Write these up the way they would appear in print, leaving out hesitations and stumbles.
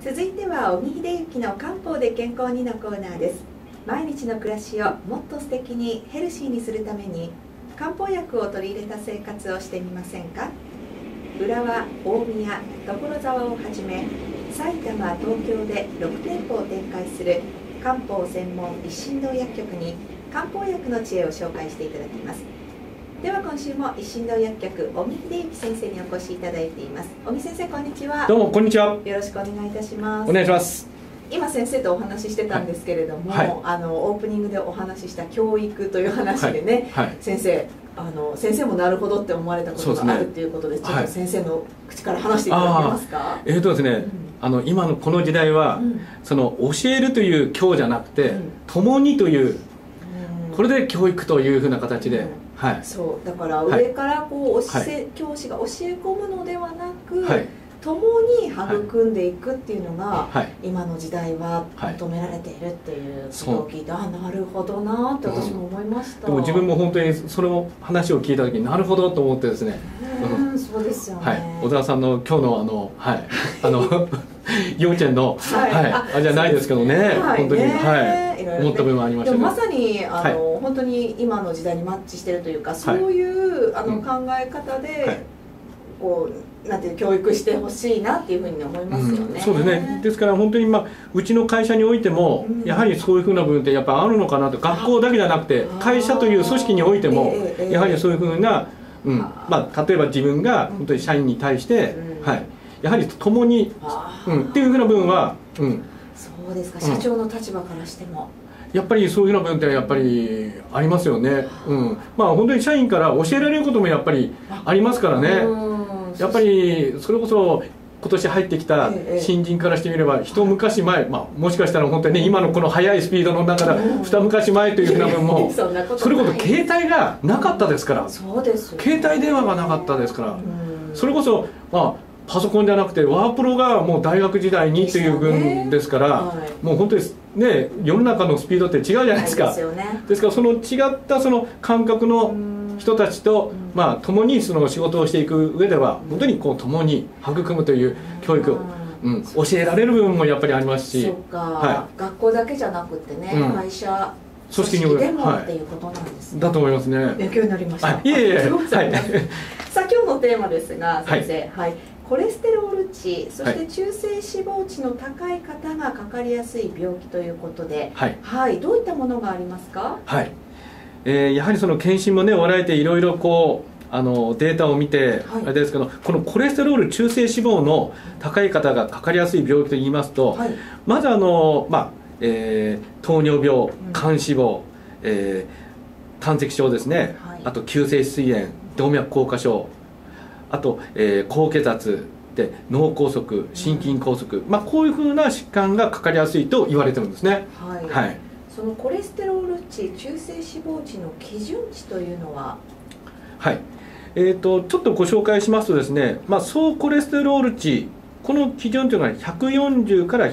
続いては尾木秀幸の漢方で健康にのコーナーです。毎日の暮らしをもっと素敵にヘルシーにするために漢方薬を取り入れた生活をしてみませんか。浦和、大宮、所沢をはじめ埼玉、東京で6店舗を展開する漢方専門一心堂薬局に漢方薬の知恵を紹介していただきます。では今週も一心堂薬局尾木秀幸先生にお越しいただいています。尾木先生、こんにちは。 どうもこんにちは。 よろしくお願いいたします。 お願いします。 今先生とお話ししてたんですけれども、 はい、 オープニングでお話しした教育という話でね、 はいはい、 先生もなるほどって思われたことがあるっていうことで、ちょっと先生の口から話していただけますか。 ですね、今のこの時代は、その教えるという教じゃなくて、共にという、これで教育というふうな形で、 そうだから上からこう教師が教え込むのではなく、共に育んでいくっていうのが、今の時代は求められているっていうことを聞いて、なるほどなって私も思いました。 でも自分も本当にその話を聞いた時になるほどと思ってですね、 そうですよね。 小沢さんの今日の幼稚園のじゃないですけどね、本当に思った部分ありましたね。 でもまさに本当に今の時代にマッチしてるというか、そういう考え方でこうなんていう教育してほしいなっていうふうに思いますよね。 そうですね。ですから本当にうちの会社においてもやはりそういうふうな部分ってやっぱあるのかなと。学校だけじゃなくて会社という組織においてもやはりそういうふうな、例えば自分が本当に社員に対して、やはり共に、っていうふうな部分は、 そうですか。社長の立場からしてもやっぱりそういうふうな部分ってやっぱりありますよね。本当に社員から教えられることもやっぱりありますからね。やっぱりそれこそ今年入ってきた新人からしてみれば一昔前、もしかしたら本当にね、今のこの速いスピードの中で二昔前というふうな部分もそれこそ携帯がなかったですから、携帯電話がなかったですから、それこそパソコンじゃなくてワープロがもう大学時代にという分ですから、もう本当にね、世の中のスピードって違うじゃないですか。ですからその違ったその感覚の人たちと共にその仕事をしていく上では本当にこう共に育むという教育を教えられる部分もやっぱりありますし、 学校だけじゃなくてね、会社組織でもっていうことなんですね。 だと思いますね。 勉強になりました。 いえいえ。 さあ今日のテーマですが、先生、コレステロール値、そして中性脂肪値の高い方がかかりやすい病気ということで、どういったものがありますか。 やはりその検診もね、我々ていろいろこうデータを見てあれですけど、このコレステロール中性脂肪の高い方がかかりやすい病気といいますと、まず糖尿病、肝脂肪、胆石症ですね、あと急性膵炎、動脈硬化症、あと、高血圧で脳梗塞、心筋梗塞、こういうふうな疾患がかかりやすいと言われてるんですね。 そのコレステロール値、中性脂肪値の基準値というのは、 ちょっとご紹介しますとですね、総コレステロール値、この基準というのは140から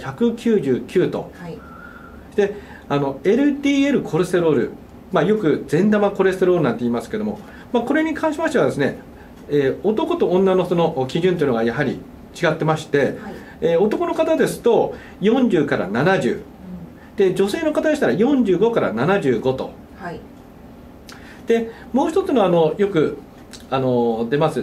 199と、でLDL コレステロール、よく善玉コレステロールなんて言いますけども、これに関しましてはですね、男と女のその基準というのがやはり違ってまして、男の方ですと40から70、で女性の方でしたら45から75と、でもう一つのよく出ます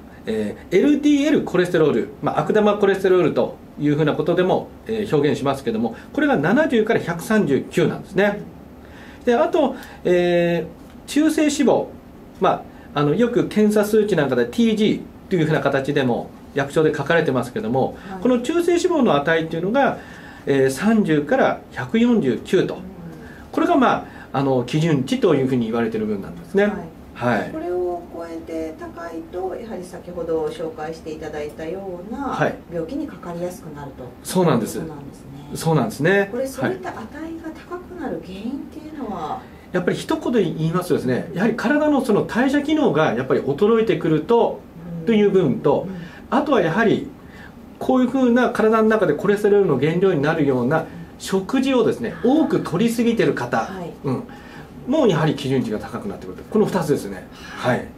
、LDL コレステロール、悪玉コレステロールというふうなことでも、表現しますけども、これが70から139なんですね。であと、中性脂肪、よく検査数値なんかで TG というふうな形でも薬書で書かれてますけども、この中性脂肪の値っていうのが、30から149と、これが基準値というふうに言われている分なんですね。 これを超えて高いと、やはり先ほど紹介していただいたような病気にかかりやすくなると。 そうなんです。そうなんですね。 これそういった値が高くなる原因っていうのは、 やっぱり一言で言いますとですね、やはり体のその代謝機能がやっぱり衰えてくると、という部分と、あとはやはりこういうふうな体の中でコレステロールの原料になるような食事をですね、多く取りすぎてる方、もうやはり基準値が高くなってくると、この2つですね。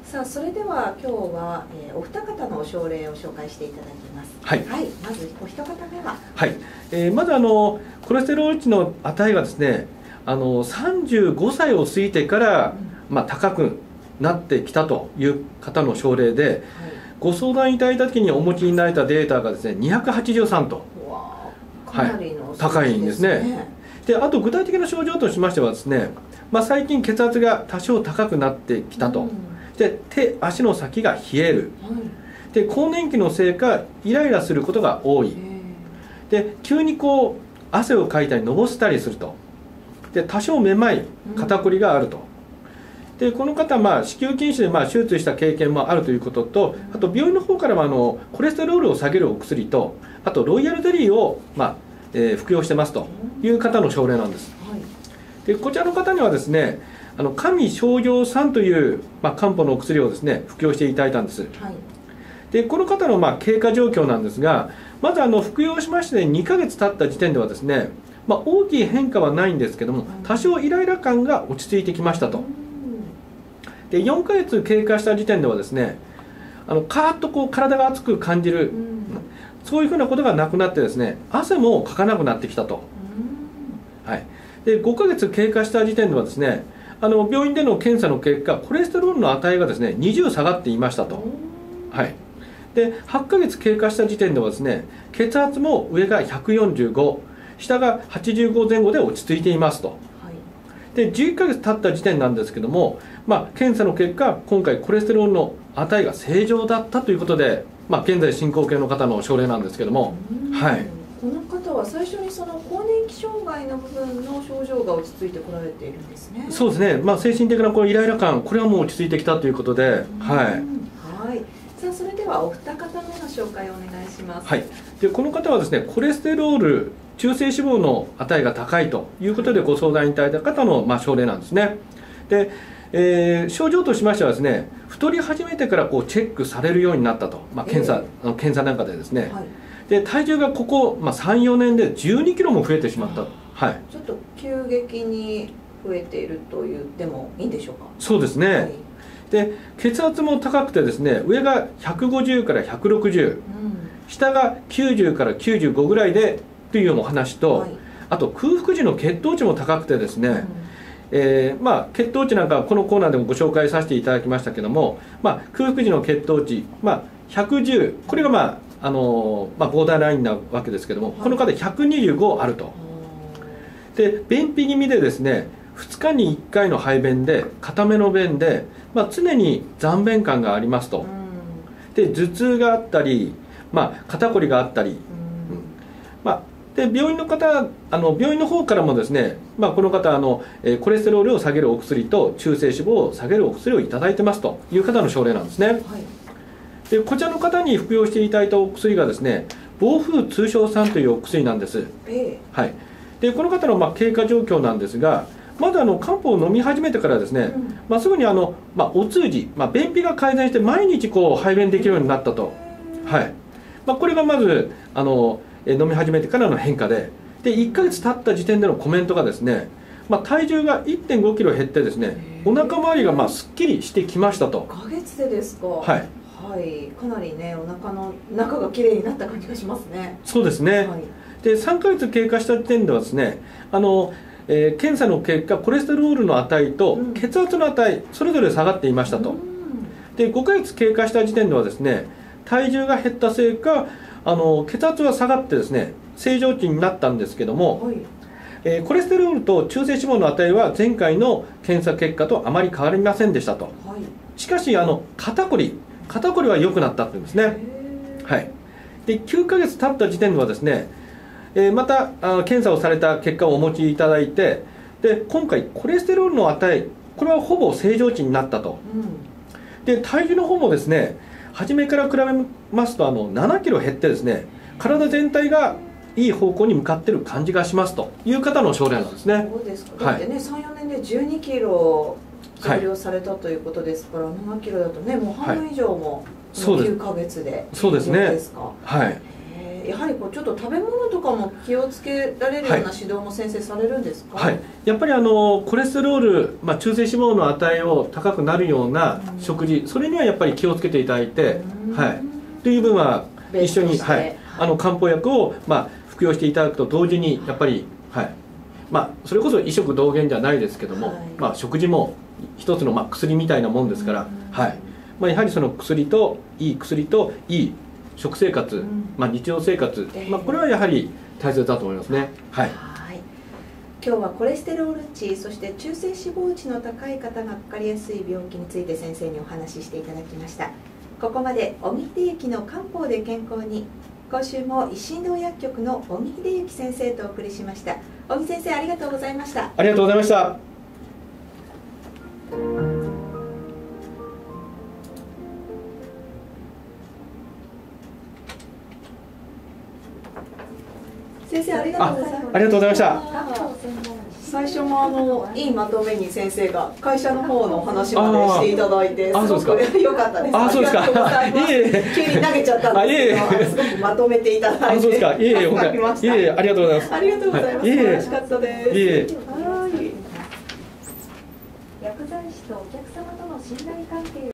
さあ、それでは今日は、お二方の症例を紹介していただきます。 はい、 はい、まずお一方目は、 はい、まずコレステロール値の値がですね、35歳を過ぎてから、高くなってきたという方の症例で、はい、ご相談いただいた時にお持ちになられたデータがですね、283と、 かなりの、 高いんですね。で、あと具体的な症状としましてはですね、最近血圧が多少高くなってきたと、で手足の先が冷える、で更年期のせいかイライラすることが多い、で急にこう汗をかいたりのぼせたりすると、で多少めまい肩こりがあると、でこの方は子宮筋腫で手術した経験もあるということと、あと病院の方からはコレステロールを下げるお薬と、あとロイヤルゼリーを服用してますという方の症例なんです。でこちらの方にはですね、上昇葉酸という、漢方のお薬をですね服用していただいたんです。でこの方の経過状況なんですが、まず服用しまして2ヶ月経った時点ではですね、大きい変化はないんですけども、多少イライラ感が落ち着いてきましたと。で4ヶ月経過した時点ではですね、カーッとこう体が熱く感じる、そういうふうなことがなくなってですね、汗もかかなくなってきたと。はい、で5ヶ月経過した時点ではですね、病院での検査の結果、コレステロールの値がですね20下がっていましたと。はい、で8ヶ月経過した時点ではですね、血圧も上が145、下が85前後で落ち着いていますと。で11ヶ月経った時点なんですけども、検査の結果、今回コレステロールの値が正常だったということで、現在進行形の方の症例なんですけども、はい、 この方は最初にその更年期障害の部分の症状が落ち着いてこられているんですね。 そうですね、精神的なこのイライラ感、これはもう落ち着いてきたということで、はい。 さあ、それではお二方目の紹介をお願いします。 はい、でこの方はですね、コレステロール、中性脂肪の値が高いということでご相談いただいた方の症例なんですね。で症状としましてはですね、太り始めてからこうチェックされるようになったと、検査なんかでですね、で体重がここ、3、4年で12キロも増えてしまった、はい、 ちょっと急激に増えていると言ってもいいんでしょうか。 そうですね、で血圧も高くてですね、上が150から160、下が90から95ぐらいでというお話と、あと空腹時の血糖値も高くてですね、血糖値なんかはこのコーナーでもご紹介させていただきましたけども、空腹時の血糖値、110、これがボーダーラインなわけですけども、この方125あると。で便秘気味でですね、2日に1回の排便で固めの便で、常に残便感がありますと。で頭痛があったり、肩こりがあったり、で病院の方からもですね、この方コレステロールを下げるお薬と中性脂肪を下げるお薬をいただいてますという方の症例なんですね。でこちらの方に服用していただいたお薬がですね、防風通商酸というお薬なんです。はい、でこの方の経過状況なんですが、まず漢方を飲み始めてからですね、すぐにお通じ、便秘が改善して毎日こう排便できるようになったと。はい、これがまず飲み始めてからの変化で、1ヶ月経った時点でのコメントがですね、体重が 1.5 キロ減ってですね、お腹周りがすっきりしてきましたと。 1ヶ月でですか。 はい、 かなりね、お腹の中がきれいになった感じがしますね。 そうですね、で3ヶ月経過した時点ではですね、検査の結果、コレステロールの値と血圧の値、それぞれ下がっていましたと。で5ヶ月経過した時点ではですね、体重が減ったせいか血圧は下がってですね、正常値になったんですけども、コレステロールと中性脂肪の値は前回の検査結果とあまり変わりませんでしたと。しかし肩こりは良くなったっていうんですね。はい、で9ヶ月経った時点ではですね、また検査をされた結果をお持ちいただいて、で今回コレステロールの値、これはほぼ正常値になったと。で体重の方もですね、初めから比べますと7キロ減ってですね、体全体がいい方向に向かっている感じがしますという方の症例なんですね。 そうですか。だってね、3、4年で12キロ増量されたということですから、7キロだとね、もう半分以上も9ヶ月で。 そうですね。 やはりこうちょっと食べ物とかも気をつけられるような指導も先生されるんですか？ はい、やっぱりコレステロール、中性脂肪の値を高くなるような食事、それにはやっぱり気をつけていただいて、はい、という分は一緒に、はい、漢方薬を、服用していただくと同時にやっぱり、はい、それこそ医食同源じゃないですけども、食事も一つの薬みたいなもんですから、はい、やはりその薬といい食生活、日常生活、これはやはり大切だと思いますね。はい。 今日はコレステロール値、そして中性脂肪値の高い方がかかりやすい病気について先生にお話ししていただきました。ここまで尾木秀幸の漢方で健康に、今週も一心堂薬局の尾木秀幸先生とお送りしました。尾木先生、ありがとうございました。 ありがとうございました。 先生、ありがとうございました。 ありがとうございました。 最初もいいまとめに先生が会社の方の話までしていただいて、すごく良かったです。 あ、そうですか。 急に投げちゃったんですけど、すごくまとめていただいて。 あ、そうですか。いえいえ、ありがとうございます。 ありがとうございます。素晴らしかったです。 薬剤師とお客様との信頼関係